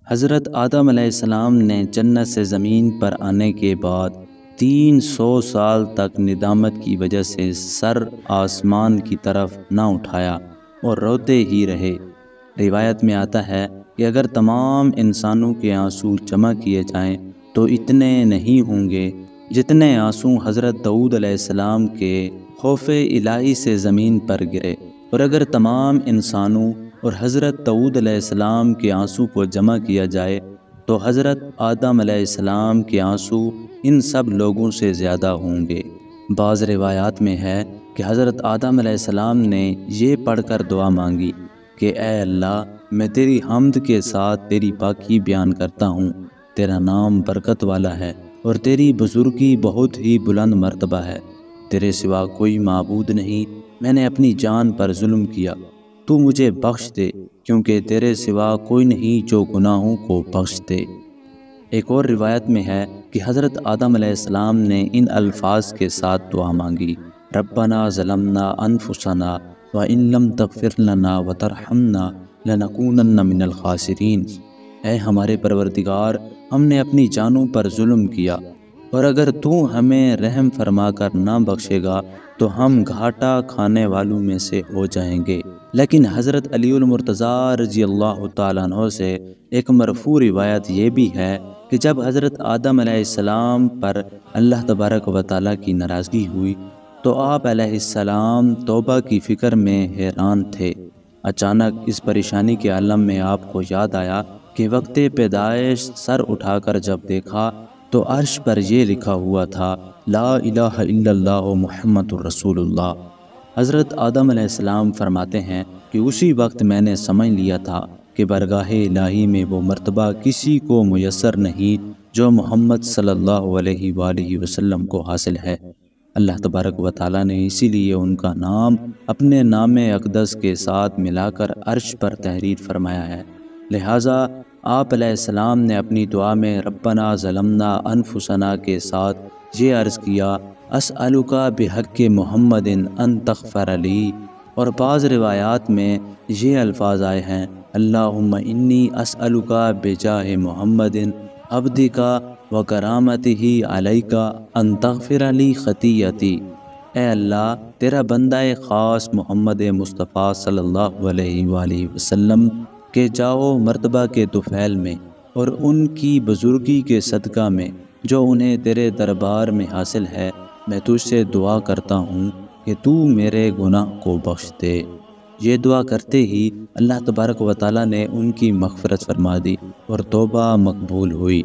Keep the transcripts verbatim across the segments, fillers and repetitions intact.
حضرت آدم علیہ السلام نے جنت سے زمین پر آنے کے بعد تین سو سال تک ندامت کی وجہ سے سر آسمان کی طرف نہ اٹھایا اور روتے ہی رہے۔ روایت میں آتا ہے کہ اگر تمام انسانوں کے آنسو جمع کیے جائیں تو اتنے نہیں ہوں گے جتنے آنسو حضرت داؤد علیہ السلام کے خوف الہی سے زمین پر گرے، اور اگر تمام انسانوں اور حضرت داؤد علیہ السلام کے آنسو کو جمع کیا جائے تو حضرت آدم علیہ السلام کے آنسو ان سب لوگوں سے زیادہ ہوں گے۔ بعض روایات میں ہے کہ حضرت آدم علیہ السلام نے یہ پڑھ کر دعا مانگی کہ اے اللہ، میں تیری حمد کے ساتھ تیری پاکی بیان کرتا ہوں، تیرا نام برکت والا ہے اور تیری بزرگی بہت ہی بلند مرتبہ ہے، تیرے سوا کوئی معبود نہیں، میں نے اپنی جان پر ظلم کیا، تو مجھے بخش دے کیونکہ تیرے سوا کوئی نہیں جو گناہوں کو بخش دے۔ ایک اور روایت میں ہے کہ حضرت آدم علیہ السلام نے ان الفاظ کے ساتھ دعا مانگی، ربنا ظلمنا انفسنا وان لم تغفر لنا وترحمنا لنکونن من الخاسرین۔ اے ہمارے پروردگار، ہم نے اپنی جانوں پر ظلم کیا، اور اگر تو ہمیں رحم فرما کر نہ بخشے گا تو ہم گھاٹا کھانے والوں میں سے ہو جائیں گے۔ لیکن حضرت علی المرتضیٰ رضی اللہ تعالیٰ عنہ سے ایک مرفوع روایت یہ بھی ہے کہ جب حضرت آدم علیہ السلام پر اللہ تبارک و تعالیٰ کی ناراضگی ہوئی تو آپ علیہ السلام توبہ کی فکر میں حیران تھے۔ اچانک اس پریشانی کے عالم میں آپ کو یاد آیا کہ وقت پیدائش سر اٹھا کر جب دیکھا تو عرش پر یہ لکھا ہوا تھا، لا الہ الا اللہ محمد الرسول اللہ۔ حضرت آدم علیہ السلام فرماتے ہیں کہ اسی وقت میں نے سمجھ لیا تھا کہ برگاہ الہی میں وہ مرتبہ کسی کو میسر نہیں جو محمد صلی اللہ علیہ وآلہ وسلم کو حاصل ہے۔ اللہ تبارک و تعالیٰ نے اسی لیے ان کا نام اپنے نام اقدس کے ساتھ ملا کر عرش پر تحریر فرمایا ہے۔ لہٰذا آپ علیہ السلام نے اپنی دعا میں ربنا ظلمنا انفسنا کے ساتھ یہ عرض کیا، اسألک بحق محمد ان تغفر لی، اور بعض روایات میں یہ الفاظ آئے ہیں، اللہم انی اسألک بجاہ محمد عبدک و کرامتہ علیک ان تغفر لی خطیئتی۔ اے اللہ، تیرا بندہ خاص محمد مصطفیٰ صلی اللہ علیہ وآلہ وسلم کے جاؤ مرتبہ کے طفیل میں اور ان کی بزرگی کے صدقہ میں جو انہیں تیرے دربار میں حاصل ہے، میں تجھ سے دعا کرتا ہوں کہ تو میرے گناہ کو بخش دے۔ یہ دعا کرتے ہی اللہ تبارک و تعالیٰ نے ان کی مغفرت فرما دی اور توبہ مقبول ہوئی۔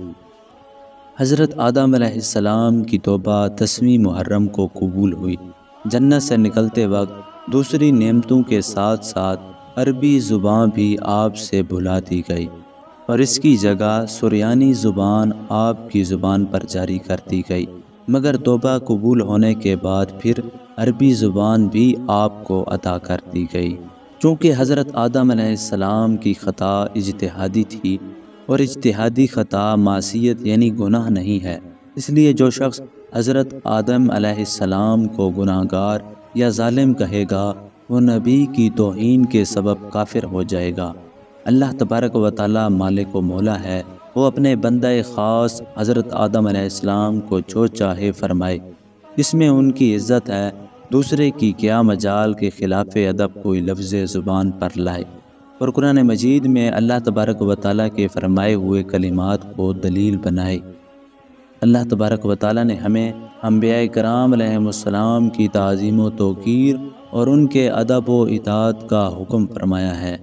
حضرت آدم علیہ السلام کی توبہ دسویں محرم کو قبول ہوئی۔ جنت سے نکلتے وقت دوسری نعمتوں کے ساتھ ساتھ عربی زبان بھی آپ سے بھلا دی گئی، اور اس کی جگہ سریانی زبان آپ کی زبان پر جاری کر دی گئی، مگر توبہ قبول ہونے کے بعد پھر عربی زبان بھی آپ کو عطا کر دی گئی۔ چونکہ حضرت آدم علیہ السلام کی خطا اجتہادی تھی، اور اجتہادی خطا معصیت یعنی گناہ نہیں ہے، اس لیے جو شخص حضرت آدم علیہ السلام کو گناہ گار یا ظالم کہے گا وہ نبی کی توہین کے سبب کافر ہو جائے گا۔ اللہ تبارک و تعالیٰ مالک و مولا ہے، وہ اپنے بندہ خاص حضرت آدم علیہ السلام کو جو چاہے فرمائے، اس میں ان کی عزت ہے، دوسرے کی کیا مجال کے خلاف ادب کوئی لفظ زبان پر لائے۔ اور قرآن مجید میں اللہ تبارک و تعالیٰ کے فرمائے ہوئے کلمات کو دلیل بنائے۔ اللہ تبارک و تعالیٰ نے ہمیں انبیاء کرام علیہ السلام کی تعظیم و توقیر اور ان کے ادب و اطاعت کا حکم فرمایا ہے،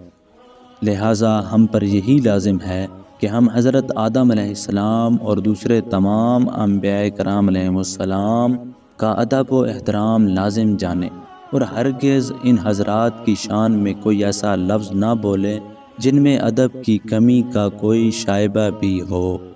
لہٰذا ہم پر یہی لازم ہے کہ ہم حضرت آدم علیہ السلام اور دوسرے تمام انبیاء کرام علیہ السلام کا ادب و احترام لازم جانیں، اور ہرگز ان حضرات کی شان میں کوئی ایسا لفظ نہ بولیں جن میں ادب کی کمی کا کوئی شائبہ بھی ہو۔